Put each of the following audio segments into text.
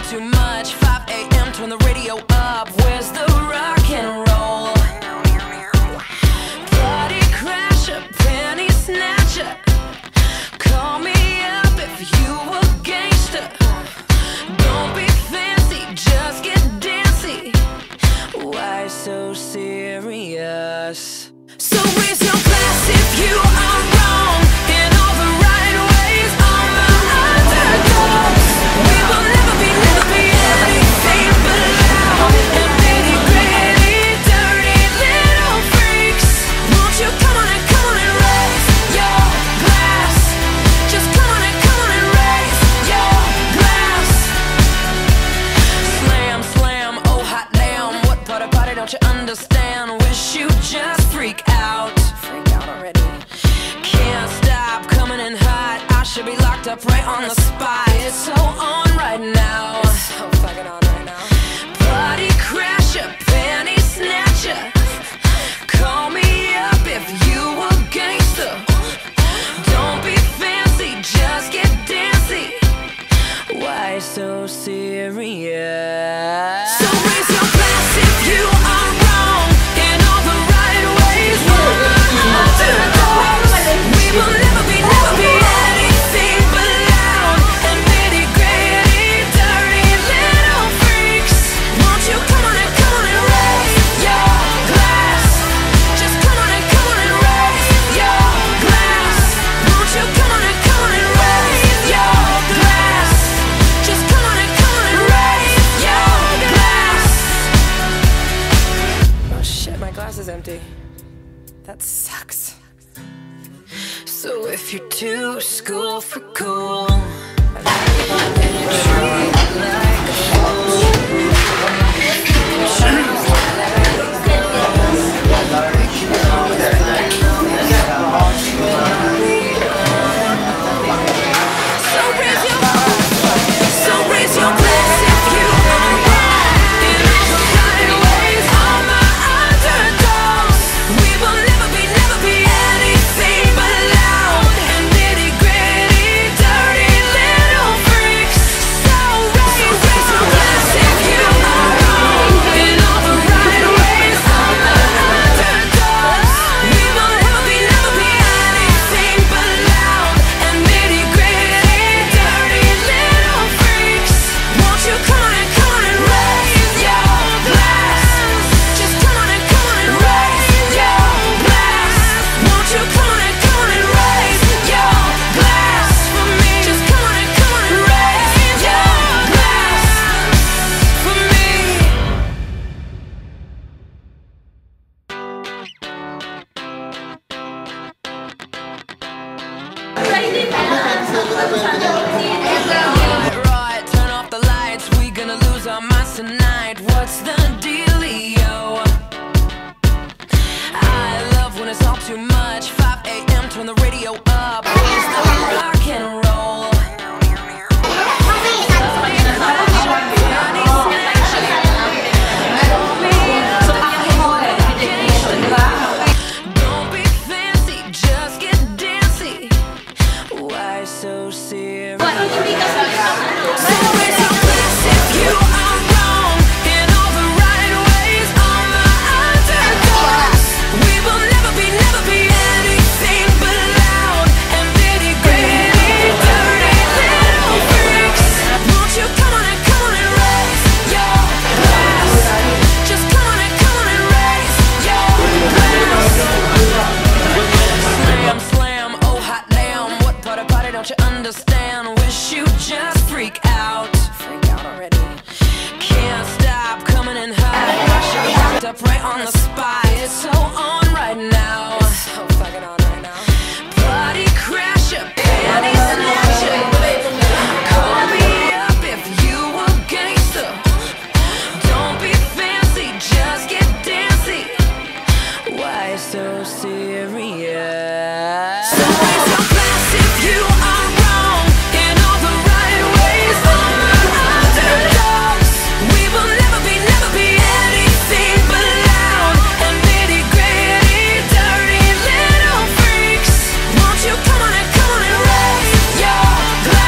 too much. 5 a.m. turn the radio up. Where's the rock and roll? Party crasher, penny snatcher. Call me up if you a gangster. Don't be fancy, just get dancy. Why so serious? So raise your glass if you are wrong in all the right ways. On the underdogs, we will never be anything but loud and nitty gritty, dirty little freaks. Won't you come on and raise your glass? Just come on and raise your glass. Slam, slam, oh hot damn. What part of party don't you understand? Wish you just freak out. Freak out already. Can't stop coming in hot. I should be locked up right on the spot. It's so on right now. It's so fucking on right now. Party crasher, penny snatcher. Call me up if you a gangster. Don't be fancy, just get dancy. Why so serious? So raise your glass if you are wrong in all the right ways. We're underdogs. We will never be anything but loud and nitty gritty, dirty little freaks. Won't you come on and raise your glass? Just come on and raise your glass. Won't you come on and raise your glass? Just come on and raise your glass. Oh shit, my glass is empty. That sucks. So if you're too school for cool, then you treat it like a fool. Treat it like a So raise your glass if you are wrong in all the right ways. On the underdogs, we will never be anything but loud and nitty gritty, dirty little freaks. So raise your glass if you are wrong in all the right ways. On the underdogs, we will never be anything but loud and nitty gritty, dirty little freaks. Won't you come on and raise your glass? Just come on and raise your glass. Won't you come on and raise your glass for me? Just come on and raise your glass for me. Right, turn off the lights. We gonna lose our minds tonight. What's the dealio? I love when it's all too much. 5 a.m. turn the radio up. Where's the rock and roll? Don't be fancy, just get dancy. Why so serious? So raise your glass if you are wrong in all the right ways. On the underdogs, we will never be anything but loud and nitty gritty, dirty little freaks. Won't you come on and raise your glass? Just come on and raise your glass. Slam, slam, oh hot damn. What part of party don't you understand? Wish you just freak out. Freak out already. Can't stop coming in hot. I should be locked up right on the spot. It's so on right now. It's so fucking on right now. Party crasher, penny snatcher. Call me up if you a gangster. Don't be fancy, just get dancy. Why so serious? So raise your glass if you are wrong in all the right ways. On the underdogs, we will never be anything but loud and nitty gritty, dirty little freaks. Won't you come on and raise your glass?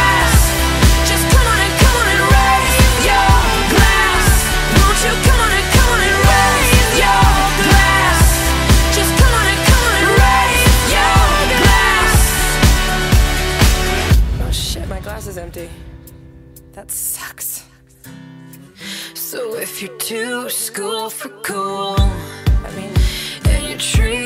house is empty. That sucks. So if you're too school for cool, I mean, and you treat